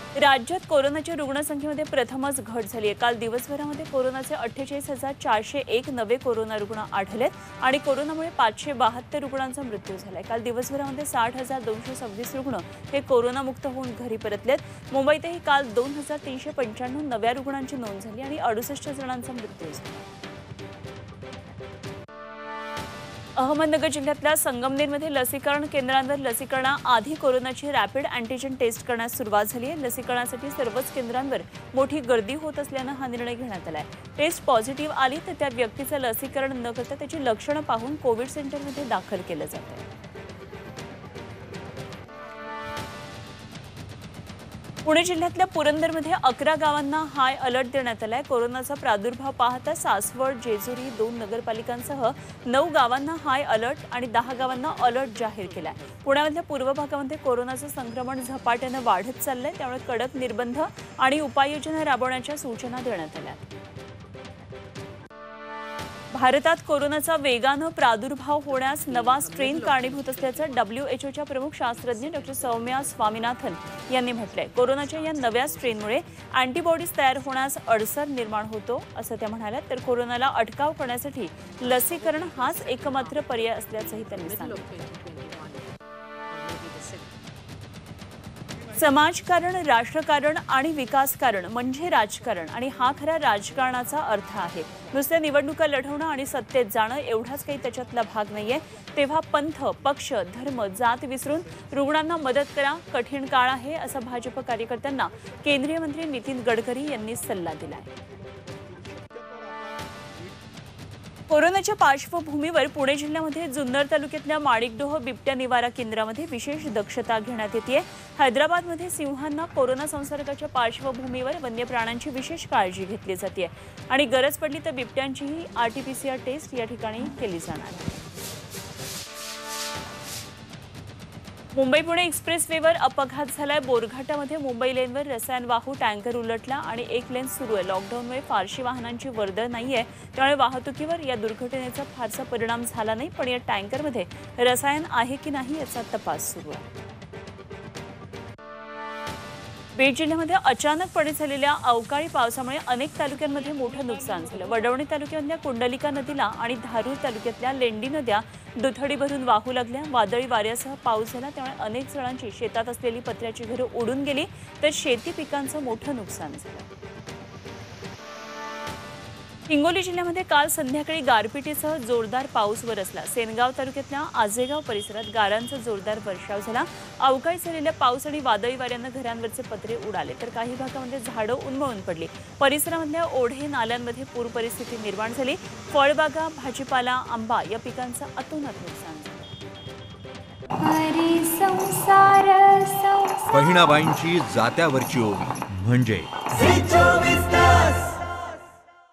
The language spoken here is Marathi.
राज्यात कोरोनाच्या रुग्णसंख्येमध्ये प्रथमच घट झाली आहे। काल दिवसभरामध्ये कोरोनाचे 48,401 नवे कोरोना रुग्ण आढळलेत आणि कोरोनामुळे 572 रुग्णांचा मृत्यू झालाय। काल दिवसभरामध्ये 60,226 रुग्ण हे कोरोनामुक्त होऊन घरी परतलेत। मुंबईतही काल 2,395 नव्या रुग्णांची नोंद झाली आणि 68 जणांचा मृत्यू झाला। अहमदनगर जिल्ह्यातल्या संगमनेरमध्ये लसीकरण केंद्रांवर लसीकरणाआधी कोरोनाची रॅपिड अँटीजन टेस्ट करण्यास सुरुवात झाली आहे। लसीकरणासाठी सर्वच केंद्रांवर मोठी गर्दी होत असल्यानं हा निर्णय घेण्यात आलाय। टेस्ट पॉझिटिव्ह आली तर त्या व्यक्तीचं लसीकरण न करता त्याची लक्षणं पाहून कोविड सेंटरमध्ये दाखल केलं जातं। पुणे जिल्ह्यातल्या पुरंदरमध्ये 11 गावांना हाय अलर्ट देण्यात आलाय। कोरोनाचा प्रादुर्भाव पाहता सासवड, जेजुरी 2 नगरपालिकांसह 9 गावांना हाय अलर्ट आणि 10 गावांना अलर्ट जाहीर केलाय। पुण्यामधल्या पूर्व भागामध्ये कोरोनाचं संक्रमण झपाट्यानं वाढत चाललंय, त्यामुळे कडक निर्बंध आणि उपाययोजना राबवण्याच्या सूचना देण्यात आल्या। भारतात कोरोनाचा वेगानं प्रादुर्भाव होण्यास नवा स्ट्रेन कारणीभूत असल्याचं WHOच्या प्रमुख शास्त्रज्ञ डॉ. सौम्या स्वामीनाथन यांनी म्हटलंय। कोरोनाच्या या नव्या स्ट्रेनमुळे अँटीबॉडीज तयार होण्यास अडसर निर्माण होतो असं त्या म्हणाल्या। तर कोरोनाला अटकाव करण्यासाठी लसीकरण हाच एकमात्र पर्याय असल्याचंही त्यांनी सांगितलं। समाजकारण, राष्ट्रकारण आणि विकासकारण म्हणजे राजकारण आणि हा खरा राजकारणाचा अर्थ आहे। नुसत्या निवडणुका लढवणं आणि सत्तेत जाणं एवढाच काही त्याच्यातला भाग नाहीये। तेव्हा पंथ, पक्ष, धर्म, जात विसरून रुग्णांना मदत करा। कठीण काळ आहे असं भाजप कार्यकर्त्यांना केंद्रीय मंत्री नितीन गडकरी यांनी सल्ला दिलाय। कोरोनाच्या पार्श्वभूमीवर पुणे जिल्ह्यामध्ये जुन्नर तालुक्यातल्या माणिकडोह बिबट्या निवारा केंद्रामध्ये विशेष दक्षता घेण्यात येते। हैदराबादमध्ये सिंहांना कोरोना संसर्गाच्या पार्श्वभूमीवर वन्य प्राण्यांची विशेष काळजी घेतली जाते आणि गरज पडली तर बिबट्यांचीही RT-PCR टेस्ट या ठिकाणी केली जाणार आहे। मुंबई पुणे एक्सप्रेसवेवर अपघात झालाय। बोरघाटामध्ये मुंबई लेनवर रसायन वाहू टँकर उलटला आणि एक लेन सुरू आहे। लॉकडाऊनमुळे फारशी वाहनांची वर्दळ नाहीये, त्यामुळे वाहतुकीवर या दुर्घटनेचा फारसा परिणाम झाला नाही, पण या टँकरमध्ये रसायन आहे की नाही याचा तपास सुरू आहे। बीड जिल्ह्यामध्ये अचानकपणे झालेल्या अवकाळी पावसामुळे अनेक तालुक्यांमध्ये मोठं नुकसान झालं। वडवणी तालुक्यातल्या कुंडलिका नदीला आणि धारूर तालुक्यातल्या लेंडी नद्या दुथडी भरून वाहू लागल्या। वादळी वाऱ्यासह पाऊस झाला, त्यामुळे अनेक जणांची शेतात असलेली पत्र्याची घरं उडून गेली तर शेती पिकांचं मोठं नुकसान झालं। हिंगोली जिल्ह्यामध्ये काल संध्याकाळी गारपिटीसह जोरदार पाऊस बरसला। सेनगाव तालुक्यातल्या आजेगाव परिसरात गारांचा जोरदार वर्षाव झाला। अवकाळी झालेल्या पाऊस आणि वादळी वाऱ्यानं घरांवरचे पत्रे उडाले तर काही भागामध्ये झाडं उन्मळून पडली। परिसरामधल्या ओढे नाल्यांमध्ये पूर परिस्थिती निर्माण झाली। फळबागा, भाजीपाला, आंबा या पिकांचं अतोनात नुकसान झालं। बहिणाबाईंची जात्यावरची ओवी म्हणजे